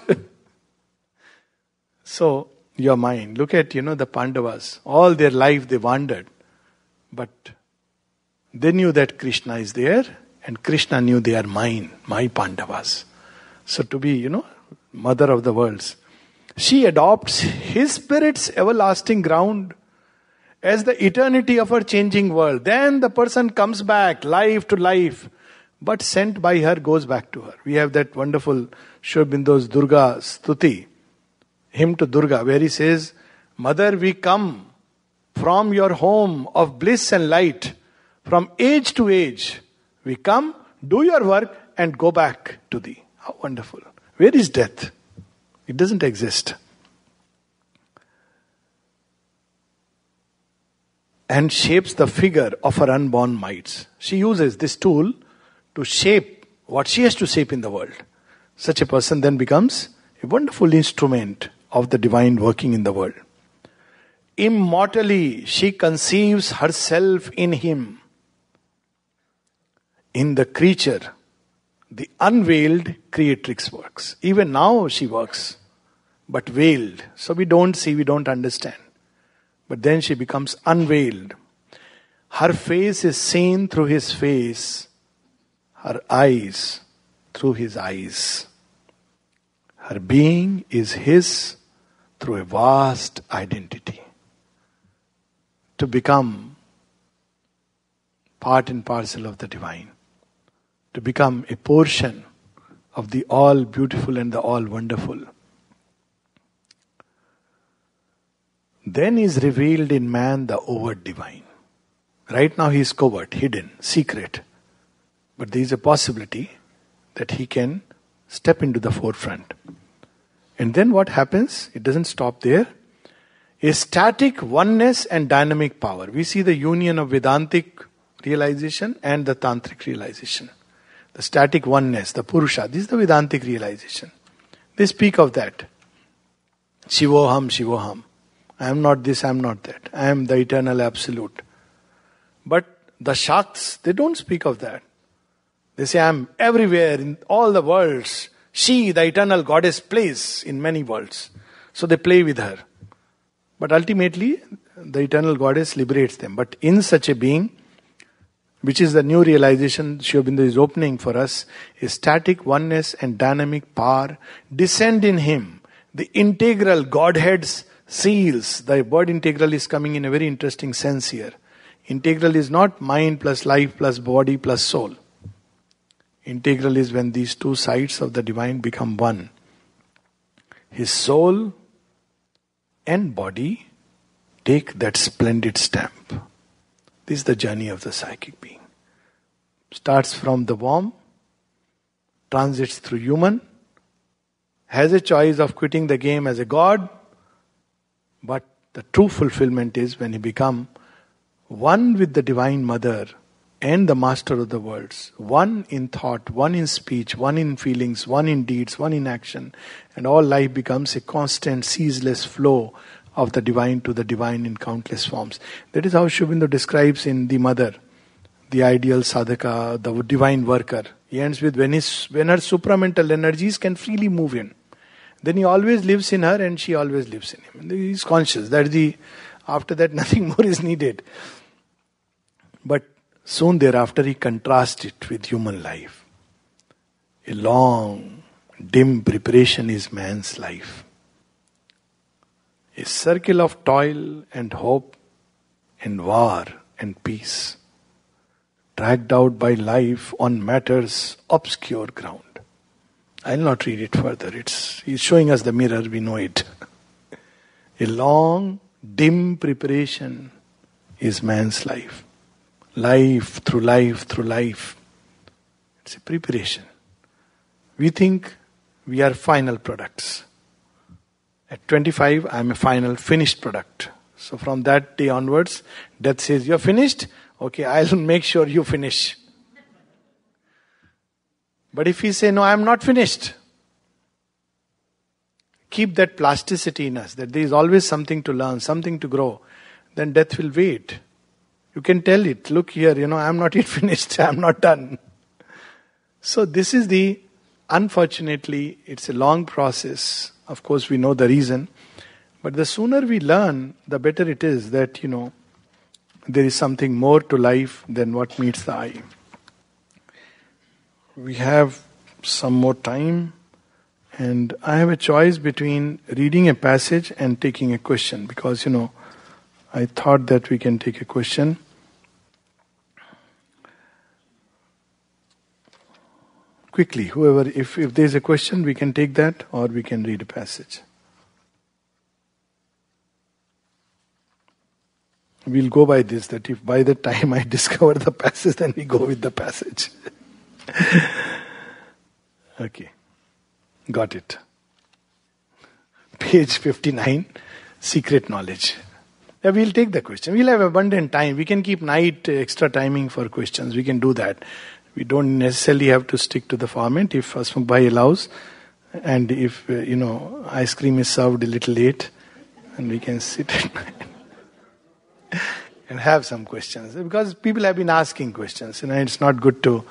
So, you are mine. Look at, the Pandavas. All their life they wandered. But they knew that Krishna is there, and Krishna knew they are mine, my Pandavas. So to be, mother of the worlds. She adopts his spirit's everlasting ground as the eternity of her changing world. Then the person comes back, life to life, but sent by her goes back to her. We have that wonderful Aurobindo's Durga Stuti, hymn to Durga, where he says, Mother, we come from your home of bliss and light, from age to age. We come, do your work, and go back to thee. How wonderful. Where is death? It doesn't exist. And shapes the figure of her unborn mites. She uses this tool to shape what she has to shape in the world. Such a person then becomes a wonderful instrument of the divine working in the world. Immortally, she conceives herself in him. In the creature, the unveiled creatrix works. Even now she works, but veiled. So we don't see, we don't understand. But then she becomes unveiled. Her face is seen through his face, her eyes through his eyes. Her being is his through a vast identity. To become part and parcel of the divine. To become a portion of the all beautiful and the all wonderful. Then is revealed in man the overt divine. Right now he is covert, hidden, secret. But there is a possibility that he can step into the forefront. And then what happens? It doesn't stop there. A static oneness and dynamic power. We see the union of Vedantic realization and the Tantric realization. The static oneness, the Purusha. This is the Vedantic realization. They speak of that. Shivoham, Shivoham. I am not this, I am not that. I am the eternal absolute. But the Shakts, they don't speak of that. They say I am everywhere in all the worlds. She, the eternal goddess, plays in many worlds. So they play with her. But ultimately, the eternal goddess liberates them. But in such a being, which is the new realization Aurobindo is opening for us, a static oneness and dynamic power descend in him. The integral Godhead's seals. The word integral is coming in a very interesting sense here. Integral is not mind plus life plus body plus soul. Integral is when these two sides of the divine become one. His soul and body take that splendid stamp. This is the journey of the psychic being. Starts from the womb, transits through human, has a choice of quitting the game as a god, but the true fulfillment is when he becomes one with the Divine Mother and the Master of the worlds. One in thought, one in speech, one in feelings, one in deeds, one in action. And all life becomes a constant, ceaseless flow of the divine to the divine in countless forms. That is how Aurobindo describes in the Mother, the ideal sadhaka, the divine worker. He ends with when her supramental energies can freely move in. Then he always lives in her and she always lives in him. He is conscious. After that nothing more is needed. But soon thereafter he contrasts it with human life. A long, dim preparation is man's life. A circle of toil and hope and war and peace. Dragged out by life on matters obscure ground. I'll not read it further. He's showing us the mirror, we know it. A long, Dim preparation is man's life. Life through life through life. It's a preparation. We think we are final products. At 25, I am a final finished product. So from that day onwards, death says, you're finished? Okay, I'll make sure you finish. But if we say, no, I am not finished, keep that plasticity in us, that there is always something to learn, something to grow, then death will wait. You can tell it, look here, I am not yet finished, I am not done. So this is unfortunately, it's a long process. Of course, we know the reason. But the sooner we learn, the better it is that, there is something more to life than what meets the eye. We have some more time, and I have a choice between reading a passage and taking a question, because, I thought that we can take a question. Quickly, whoever, if there's a question, we can take that, or we can read a passage. We'll go by this, that if by the time I discover the passage, then we go with the passage. Okay. Got it. Page 59, Secret Knowledge. Yeah, we'll take the question. We'll have abundant time. We can keep night extra timing for questions. We can do that. We don't necessarily have to stick to the format if Asmuk Bhai allows. And if, ice cream is served a little late, and we can sit at night and have some questions. Because people have been asking questions. It's not good to...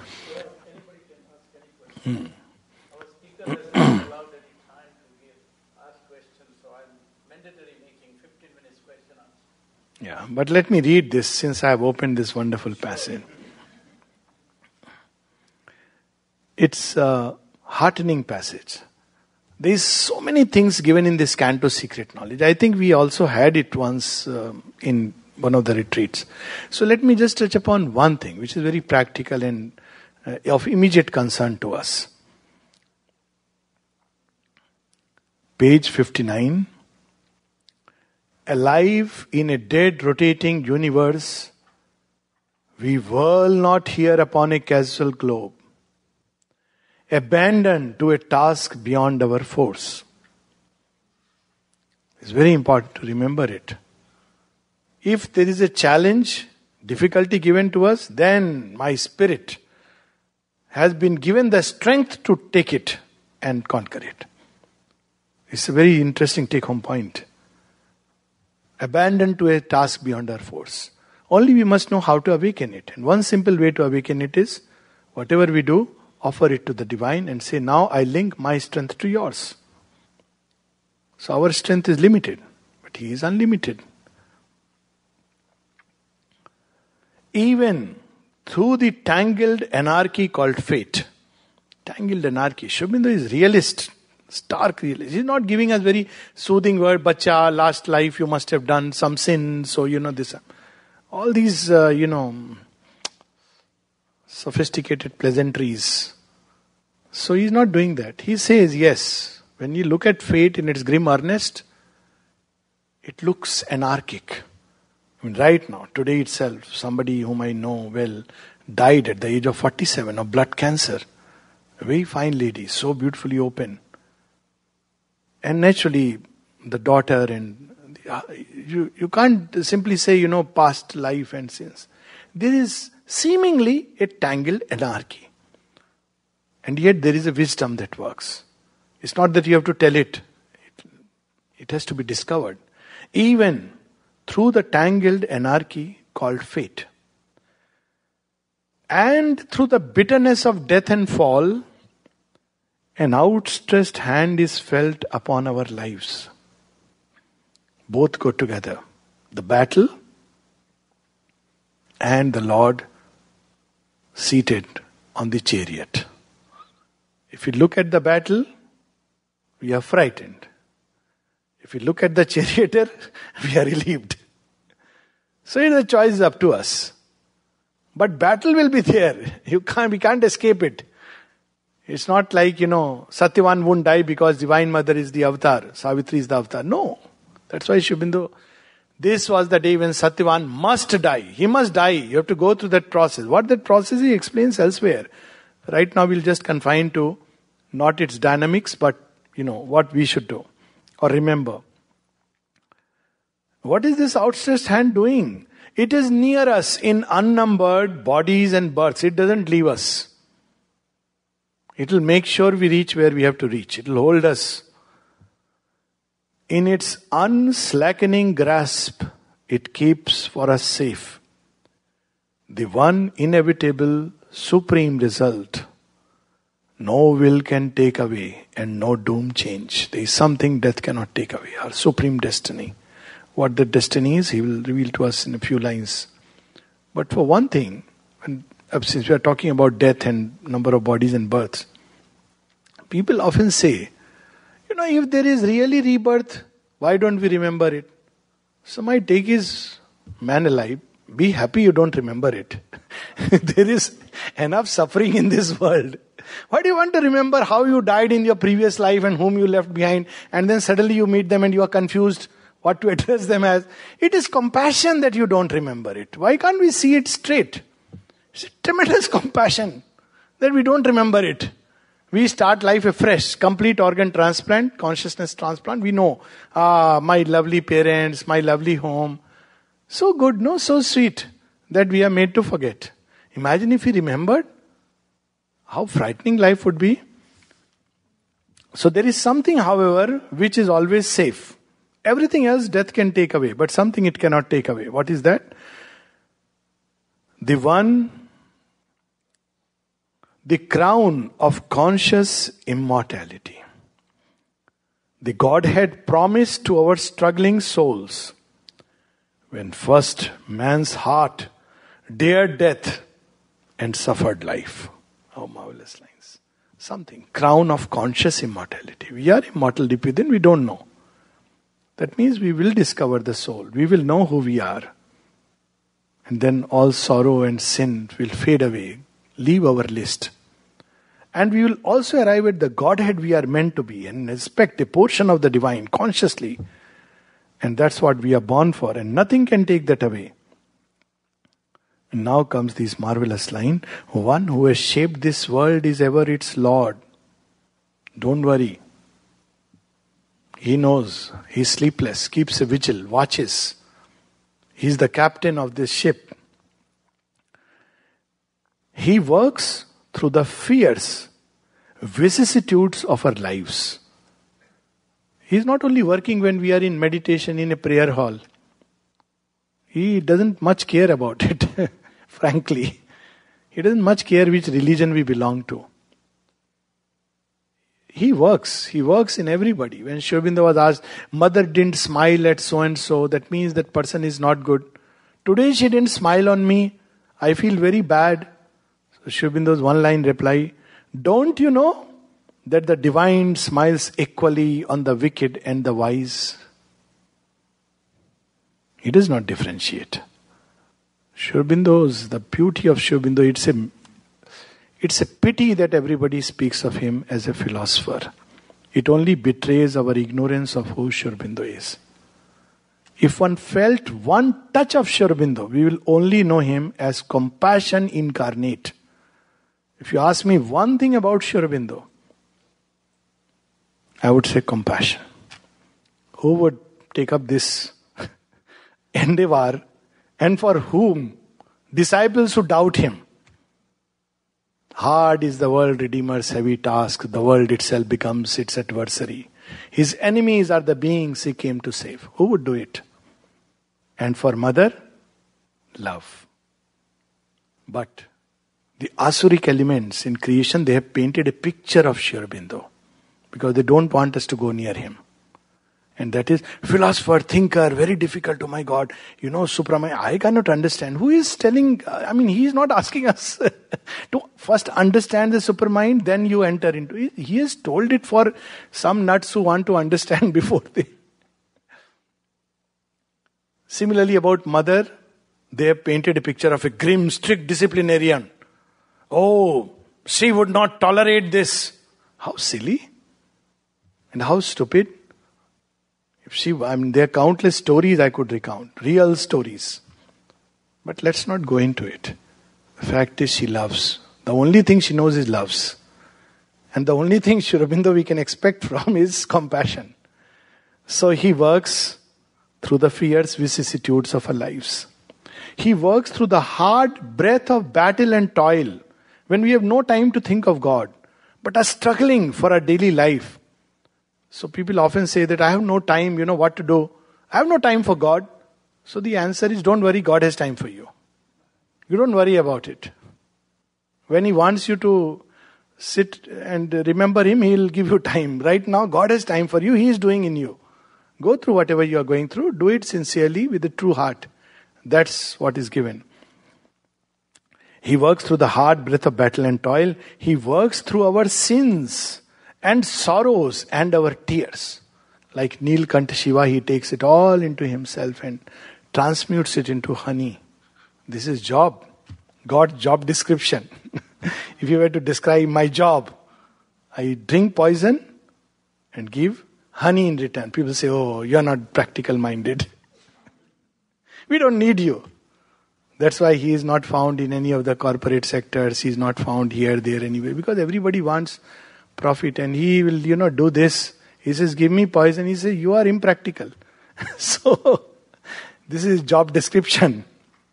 Yeah, but let me read this since I have opened this wonderful passage. It's a heartening passage. There is so many things given in this Canto Secret Knowledge. I think we also had it once in one of the retreats. So let me just touch upon one thing which is very practical and of immediate concern to us. Page 59. Alive in a dead rotating universe, we whirl not here upon a casual globe, abandoned to a task beyond our force. It's very important to remember it. If there is a challenge, difficulty given to us, then my spirit has been given the strength to take it and conquer it. It's a very interesting take-home point. Abandoned to a task beyond our force. Only we must know how to awaken it. And one simple way to awaken it is, whatever we do, offer it to the divine and say, now I link my strength to yours. So our strength is limited, but he is unlimited. Even through the tangled anarchy called fate. Tangled anarchy. Aurobindo is realist. Stark realist. He's not giving us very soothing word, bacha, last life you must have done some sin, so this. All these, sophisticated pleasantries. So he's not doing that. He says, yes, when you look at fate in its grim earnest, it looks anarchic. Right now, today itself, somebody whom I know well died at the age of 47 of blood cancer. A very fine lady, so beautifully open. And naturally, the daughter and you can't simply say, past life and sins. There is seemingly a tangled anarchy. And yet there is a wisdom that works. It's not that you have to tell it. It has to be discovered. Even through the tangled anarchy called fate. And through the bitterness of death and fall, an outstretched hand is felt upon our lives. Both go together. The battle and the Lord seated on the chariot. If we look at the battle, we are frightened. If we look at the charioteer, we are relieved. So the choice is up to us. But battle will be there. We can't escape it. It's not like, Satyavan won't die because Divine Mother is the avatar, Savitri is the avatar. No. That's why Aurobindo This was the day when Satyavan must die. He must die. You have to go through that process. What that process he explains elsewhere. Right now we'll just confine to not its dynamics, but what we should do or remember. What is this outstretched hand doing? It is near us in unnumbered bodies and births. It doesn't leave us. It will make sure we reach where we have to reach. It will hold us. In its unslackening grasp, it keeps for us safe the one inevitable supreme result no will can take away and no doom change. There is something death cannot take away, our supreme destiny. What the destiny is, he will reveal to us in a few lines. But for one thing, since we are talking about death and number of bodies and births, people often say, if there is really rebirth, why don't we remember it? So my take is, man alive, be happy you don't remember it. There is enough suffering in this world. Why do you want to remember how you died in your previous life and whom you left behind, and then suddenly you meet them and you are confused what to address them as? It is compassion that you don't remember it. Why can't we see it straight? It's a tremendous compassion that we don't remember it. We start life afresh, complete organ transplant, consciousness transplant. We know, my lovely parents, my lovely home. So good, so sweet that we are made to forget. Imagine if we remembered how frightening life would be. So there is something, however, which is always safe. Everything else death can take away, but something it cannot take away. What is that? The crown of conscious immortality. The Godhead promised to our struggling souls when first man's heart dared death and suffered life. How marvelous lines. Something. Crown of conscious immortality. We are immortal deep within, we don't know. That means we will discover the soul. We will know who we are. And then all sorrow and sin will fade away, leave our list. And we will also arrive at the Godhead we are meant to be and respect a portion of the divine consciously. And that's what we are born for, and nothing can take that away. And now comes this marvelous line. One who has shaped this world is ever its Lord. Don't worry. He knows. He's sleepless, keeps a vigil, watches. He's the captain of this ship. He works through the fierce vicissitudes of our lives. He's not only working when we are in meditation in a prayer hall. He doesn't much care about it, frankly. He doesn't much care which religion we belong to. He works in everybody. When Sri Aurobindo was asked, mother didn't smile at so and so, that means that person is not good. Today she didn't smile on me, I feel very bad. So Sri Aurobindo's one line reply, don't you know that the divine smiles equally on the wicked and the wise? He does not differentiate. Sri Aurobindo's, the beauty of Sri Aurobindo, it's a pity that everybody speaks of him as a philosopher. It only betrays our ignorance of who Sri Aurobindo is. If one felt one touch of Sri Aurobindo, we will only know him as compassion incarnate. If you ask me one thing about Sri Aurobindo, I would say compassion. Who would take up this endeavor, and for whom? Disciples who doubt him. Hard is the world Redeemer's heavy task. The world itself becomes its adversary. His enemies are the beings he came to save. Who would do it? And for mother, love. But the Asuric elements in creation, they have painted a picture of Sri Aurobindo because they don't want us to go near him. And that is philosopher, thinker, very difficult. Oh my God, Supramaya, I cannot understand. Who is telling, he is not asking us to first understand the supermind, then you enter into it. He has told it for some nuts who want to understand before they. Similarly about mother, they have painted a picture of a grim, strict disciplinarian. Oh, she would not tolerate this. How silly and how stupid. There are countless stories I could recount, real stories. But let's not go into it. The fact is she loves. The only thing she knows is loves. And the only thing, Aurobindo, we can expect from is compassion. So he works through the fierce vicissitudes of our lives. He works through the hard breath of battle and toil, when we have no time to think of God, but are struggling for our daily life. So people often say that I have no time, what to do. I have no time for God. So the answer is, don't worry, God has time for you. You don't worry about it. When He wants you to sit and remember Him, He'll give you time. Right now, God has time for you. He is doing in you. Go through whatever you are going through. Do it sincerely with a true heart. That's what is given. He works through the hard breath of battle and toil. He works through our sins and sorrows and our tears. Like Neelkantha Shiva, he takes it all into himself and transmutes it into honey. This is job. God's job description. If you were to describe my job, I drink poison and give honey in return. People say, oh, you're not practical minded. We don't need you. That's why he is not found in any of the corporate sectors. He is not found here, there, anywhere. Because everybody wants profit and he will, do this. He says, give me poison. He says, you are impractical. So, this is job description.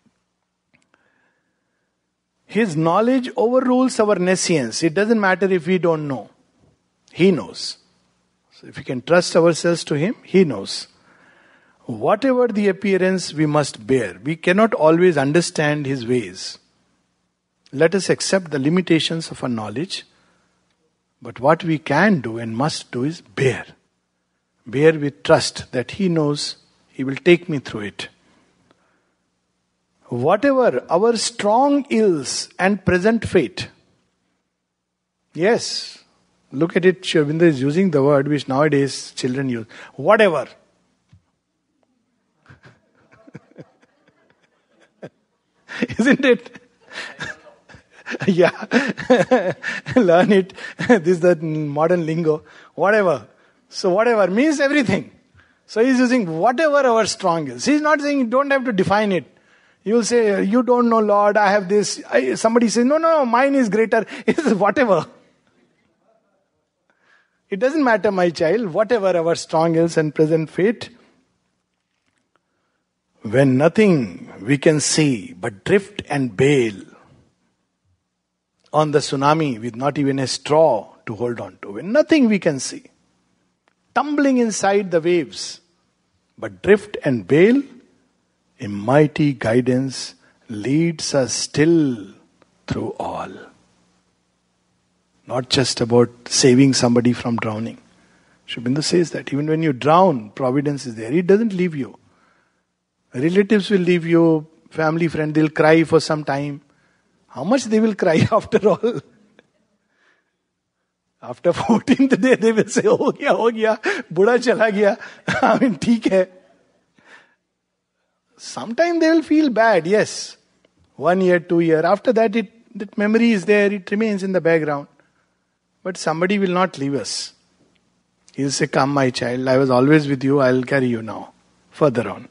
His knowledge overrules our nescience. It doesn't matter if we don't know. He knows. So if we can trust ourselves to Him, He knows. Whatever the appearance, we must bear. We cannot always understand His ways. Let us accept the limitations of our knowledge. But what we can do and must do is bear. Bear with trust that He knows, He will take me through it. Whatever our strong ills and present fate. Yes, look at it, Aurobindo is using the word which nowadays children use. Whatever. Isn't it? Yeah. Learn it. This is the modern lingo. Whatever. So whatever means everything. So he's using whatever our strong is. He's not saying you don't have to define it. You will say, you don't know Lord, I have this. Somebody says, no, mine is greater. It is whatever. It doesn't matter, my child, whatever our strong ills and present fate. When nothing we can see but drift and bail on the tsunami with not even a straw to hold on to. When nothing we can see. Tumbling inside the waves, but drift and bail, a mighty guidance leads us still through all. Not just about saving somebody from drowning. Aurobindo says that even when you drown, providence is there. It doesn't leave you. Relatives will leave you, family, friend, they'll cry for some time. How much they will cry after all? After 14th day, they will say, ho gaya, buda chala gaya. I mean, theek hai. Sometimes they will feel bad, yes. 1 year, 2 years. After that, that memory is there, it remains in the background. But somebody will not leave us. He'll say, come my child, I was always with you, I'll carry you now. Further on.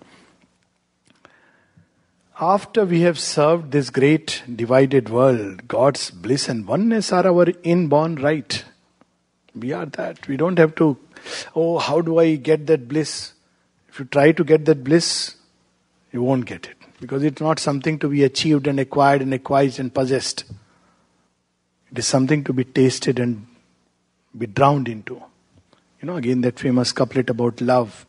After we have served this great divided world, God's bliss and oneness are our inborn right. We are that. We don't have to, how do I get that bliss? If you try to get that bliss, you won't get it. Because it's not something to be achieved and acquired and acquired and possessed. It is something to be tasted and be drowned into. Again that famous couplet about love.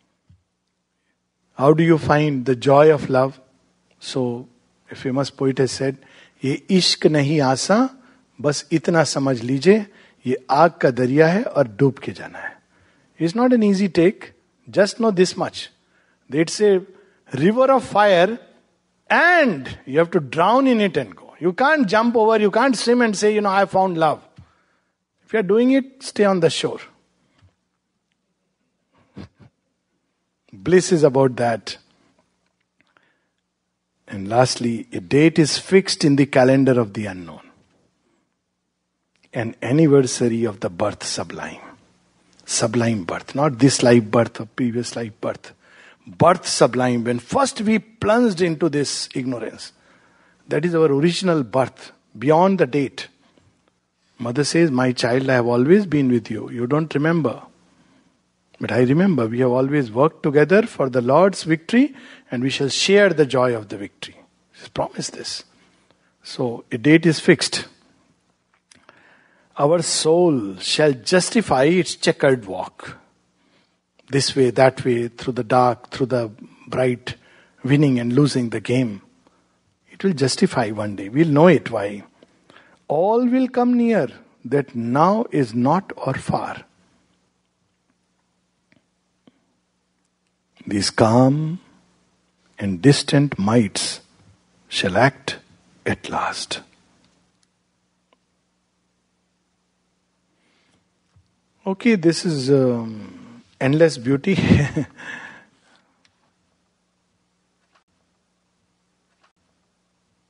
How do you find the joy of love? So, a famous poet has said, ये इश्क नहीं आसा, बस इतना समझ लीजिए, ये आग का दरिया है और डूब के जाना है. It's not an easy take. Just know this much. It's a river of fire and you have to drown in it and go. You can't jump over, you can't swim and say, I found love. If you are doing it, stay on the shore. Bliss is about that. And lastly, a date is fixed in the calendar of the unknown. An anniversary of the birth sublime. sublime birth. Not this life birth or previous life birth. Birth sublime. When first we plunged into this ignorance. That is our original birth. Beyond the date. Mother says, my child, I have always been with you. You don't remember. But I remember, we have always worked together for the Lord's victory, and we shall share the joy of the victory. She's promised this. So, a date is fixed. Our soul shall justify its checkered walk. This way, that way, through the dark, through the bright, winning and losing the game. It will justify one day. We'll know it. Why? All will come near, that now is not or far. These calm and distant mights shall act at last. Okay, this is endless beauty.